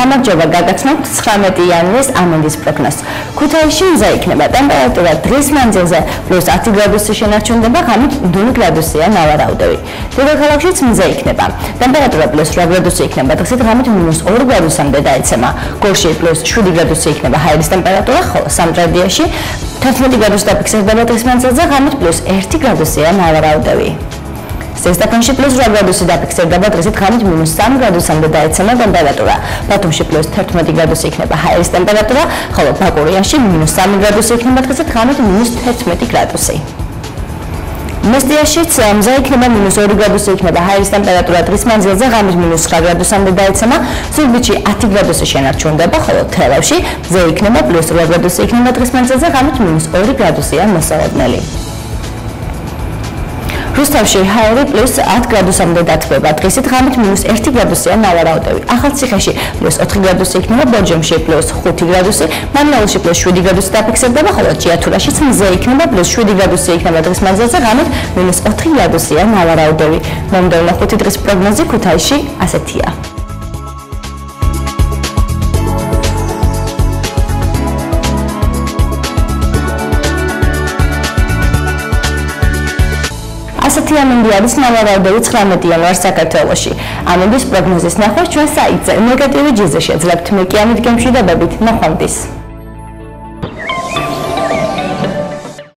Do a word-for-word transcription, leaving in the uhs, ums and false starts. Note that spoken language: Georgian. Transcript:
გამარჯობა გაგაცნობთ ცხრამეტი იანვრის ამინდის პროგნოზს. ქუთაისში მზა იქნება, ტემპერატურა დღის მანძილზე პლუს ათი გრადუსი შენარჩუნდება, ღამით ნული გრადუსია ნავარაუდევი. დედაქალაქშიც მზა იქნება, ტემპერატურა პლუს რვა გრადუსი იქნება, დღესით ღამით მინუს ორი გრადუსამდე დაეცემა. გორში პლუს შვიდი გრადუსი იქნება ჰაერის ტემპერატურა, ხოლო სამტრედიაში თერთმეტი გრადუსი დაფიქსირდება დღის მანძილზე, ღამით პლუს ერთი გრადუსია ნავარაუდევი. Ზესტაფონში პლუს რვა გრადუსი დაფიქსირდება, დღესით ღამით მინუს სამი გრადუსამდე დაეცემა ტემპერატურა. ბათუმში პლუს თერთმეტი გრადუსი იქნება ჰაერის ტემპერატურა, ხოლო ბაკურიაში მინუს სამი გრადუსი იქნება, დღესით ღამით მინუს თერთმეტი გრადუსი. მესტიაშიც მზა იქნება, მინუს ორი გრადუსი იქნება ჰაერის ტემპერატურა დღის მანძილზე, ღამით მინუს ცხრა გრადუსამდე დაეცემა, ზუგდიდში ათი გრადუსი შენარჩუნდება, ხოლო თელავში მზა იქნება, პლუს რვა გრადუსი იქნება დღის მანძილზე, ღამით მინუს ორი გრადუსია მოსალოდნელი. რუსთავში ჰაერი პლუს ათი გრადუსამდე დათბება, დღისით ღამით მინუს ერთი გრადუსია ნავარაუდევი. ახალციხეში პლუს ოთხი გრადუსი იქნება, ბორჯომში პლუს ხუთი გრადუსი, მარნეულში პლუს შვიდი გრადუსი დაფიქსირდება, ხოლო ჭიათურაშიც მზა იქნება, პლუს შვიდი გრადუსი იქნება დღის მანძილზე, ღამით მინუს ოთხი გრადუსია ნავარაუდევი. მომდევნო ხუთი დღის პროგნოზი ქუთაისში ასეთია. ასეთი ამინდი არის ნავარაუდევი ცხრამეტი იანვარს საქართველოში. ამინდის პროგნოზის ნახვა ჩვენ საიტზე. ნეგატივი ჯიზე შეძლებთ, მე კი ამით გემშვიდობებით, ნახვამდის.